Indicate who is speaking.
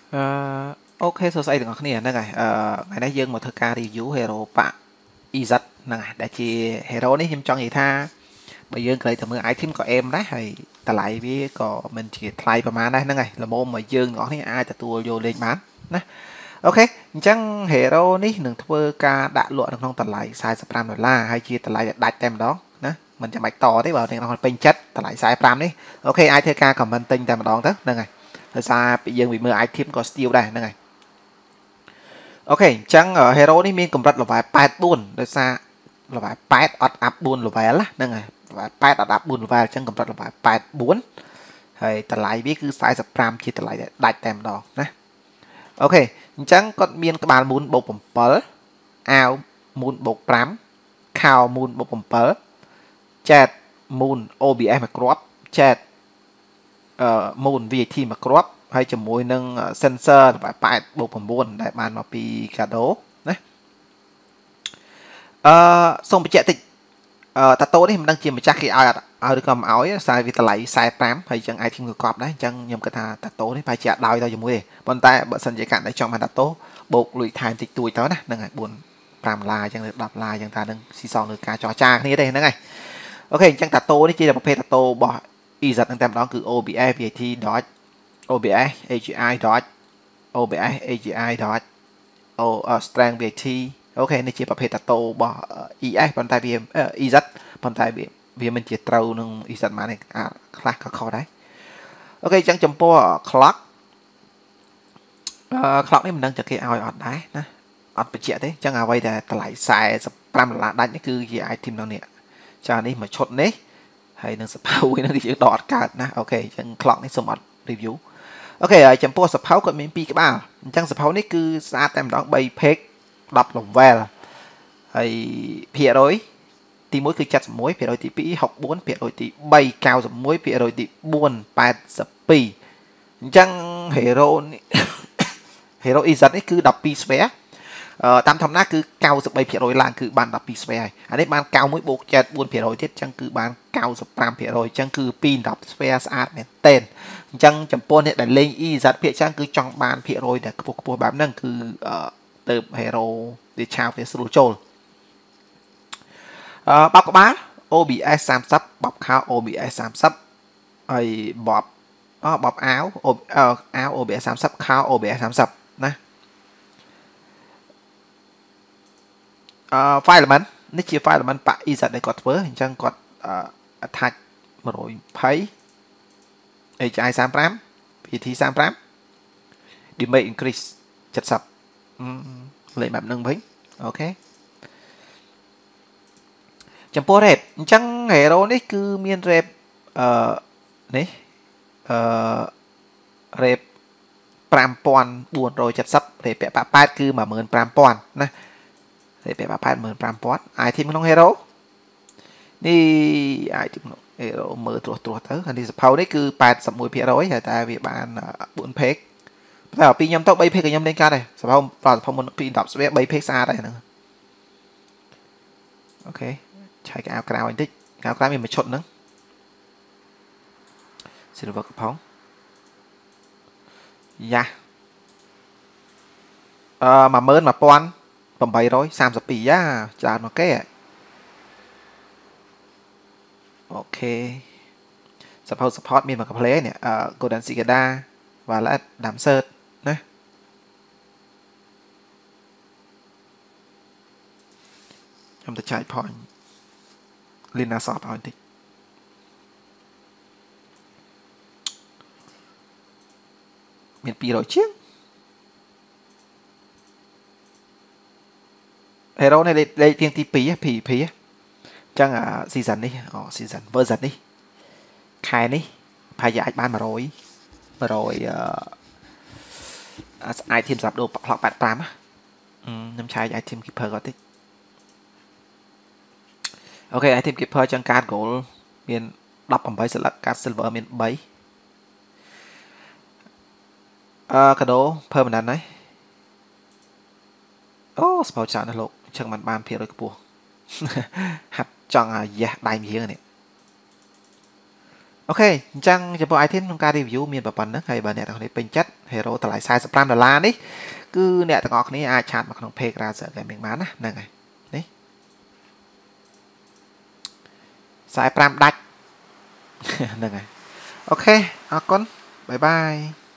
Speaker 1: ok សួស្តីទាំងអស់គ្នាហ្នឹងហើយថ្ងៃនេះយើងមកធ្វើការ review hero ប៉ EZ ហ្នឹងហើយដែលជា hero នេះខ្ញុំចង់និយាយថាបើយើងក្រេកតែមើល item ក៏អេមដែរហើយតម្លៃវាក៏មិនជាថ្លៃប្រហែលដែរហ្នឹងហើយល្មមមកយើងទាំងអស់គ្នាអាចទទួលយកលេងបានណាអូខេអញ្ចឹង hero នេះនឹងធ្វើការដាក់លក់នៅក្នុងតម្លៃ$45ហើយជាតម្លៃដែលដាច់តែម្ដងណាមិនចាំបាច់តទេបើអ្នកនរពេញចិត្តតម្លៃ45នេះអូខេអាចធ្វើការ comment ទិញតែម្ដងទៅហ្នឹងហើយដោយសារពីយើងវាមើល item ក៏ steal ដែរហ្នឹងហើយអូខេអញ្ចឹង hero នេះមានកម្រិត level 84ដោយសារ level 8អត់ up 4 level ណាហ្នឹងហើយ level 8អត់ up 4 level អញ្ចឹងកម្រិត level 84ហើយតម្លៃវាគឺ45ជាតម្លៃដែលដាច់តែម្ដងណាអូខេអញ្ចឹងគាត់មានក្បាលមូនបូក7អាវមូនបូក5ខោមូនបូក7ចែកមូន OBS មួយគ្រាប់ចែកមូន VAT មួយគ្រាប់ហើយជាមួយនឹង sensor 8/9ដែលបានមកពី Kado ណាសូមបញ្ជាក់តិចតាតូនេះមិនដឹងជាម្ចាស់គេឲ្យអត់ឲ្យឬក៏មិនឲ្យសារវាតម្លៃ45ហើយចឹង item ក៏កប់ដែរអញ្ចឹងខ្ញុំគិតថាតាតូនេះប្រហែលជាអត់ដោយទៅជាមួយទេប៉ុន្តែបើសិនជាករណីចង់បានតាតូបូកលុយថែមតិចតួចទៅណាហ្នឹងហើយ4-5 អញ្ចឹង10អញ្ចឹងថានឹងស៊ីសងលើការចរចាគ្នាទេហ្នឹងហើយអូខេអញ្ចឹងតាតូនេះជាប្រភេទតាតូរបស់ EZ ហ្នឹងតែម្ដងគឺ OBS VAT dot OBS AGI dot OBS AGI dot strength VAT អូខេនេះជាប្រភេទតាតូរបស់ ES ប៉ុន្តែវា EZ ប៉ុន្តែវាមិនជាត្រូវនឹង EZ មកនេះខ្លះក៏ខុសដែរអូខេអញ្ចឹងចំពោះ clock clock នេះមិនដឹងจะគេឲ្យអត់ដែរណាអត់បញ្ជាក់ទេអញ្ចឹងអ្វីដែលតម្លៃ$45ដាច់នេះគឺជា item នៅនេះចានេះមួយឈុតនេះហើយនឹងសភៅវិញនឹងយើងដកអត់កើតណាអូខេអញ្ចឹង clock នេះសូមអត់ review អូខេហើយចំពោះសភៅគាត់មាន2ក្បាលអញ្ចឹងសភៅនេះគឺស្អាតតែម្ដង3 page 10 level ហើយភាគរយទី1គឺ71ភាគរយទី2 64ភាគរយទី3 91ភាគរយទី4 82អញ្ចឹង hero នេះ hero EZ នេះគឺ12 spare តាមធម្មតាគឺ93%ឡើងគឺបាន12 spare ហើយអានេះបាន91បូក74%ទៀតអញ្ចឹងគឺបាន95%អញ្ចឹងគឺ2 10 spare ស្អាតមែនទែនអញ្ចឹងចំពោះអ្នកដែលលេង EZ ភាគច្រើនគឺចង់បានភាគរយដែលខ្ពស់បែបហ្នឹងគឺទៅ hero វាឆាវវាស្រួលចូលបបក្បាល OBS 30បបខោ OBS 30ហើយបបអាវអាវ OBS 30ខោ OBS 30ណាfile element នេះជា file element ប៉ EZ ដែលគាត់ធ្វើអញ្ចឹងគាត់attach 120 HI 35 PT 35 damage increase 70លេខបែបហ្នឹងវិញអូខេចំពោះ rate អញ្ចឹង hero នេះគឺមាន rate នេះrate 5470 rate ពាក់88គឺ15000ណាrate ពាក់88 15000 item ក្នុង hero នេះ item ក្នុង hero មើលត្រួសទៅហើយនេះសភៅនេះគឺ81%ហើយតែវាបាន4 page តែពីខ្ញុំទៅ3 page ក៏ខ្ញុំលេងកើតដែរសភៅមុនពី10ស្វា3 page ស្អាតដែរហ្នឹងអូខេឆៃកៅក្រៅបន្តិចកៅក្រៅមានមួយឈុតហ្នឹង silver កំផុងយ៉ា11832យ៉ាច្រើនមកគេអូខេសភៅ support មានមកកាផ្លេនេះGolden Cicada Valet Damsert ណាខ្ញុំទៅចែក point Lina Soft ឲ្យបន្តិចមាន200ជាង hero នេះលេខទៀងទី2 PVP អញ្ចឹងseason នេះseason version នេះខែនេះប្រហែលជាអាចបាន100 item សម្រាប់ដូរ clock 85ខ្ញុំឆែក item keeper គាត់តិចអូខេ item keeper ចឹង card gold មាន18ស្លឹក card silver មាន3កាដូ permanent ហើយអូស្ពោច្រើនណាស់លោកអញ្ចឹងมันបានភាគរយខ្ពស់ហាត់ចង់យ៉ាស់ដៃមៀងនេះអូខេអញ្ចឹងចំពោះ item ក្នុងការ review មានប៉ុណ្ណឹងហើយបើអ្នកទាំងនេះពេញចិត្ត hero តម្លៃ$45នេះគឺអ្នកទាំងអស់គ្នាអាចឆាតមកក្នុង page Razer Gaming បានណាហ្នឹងហើយនេះ45ដាច់ហ្នឹងហើយអូខេអរគុណបាយបាយ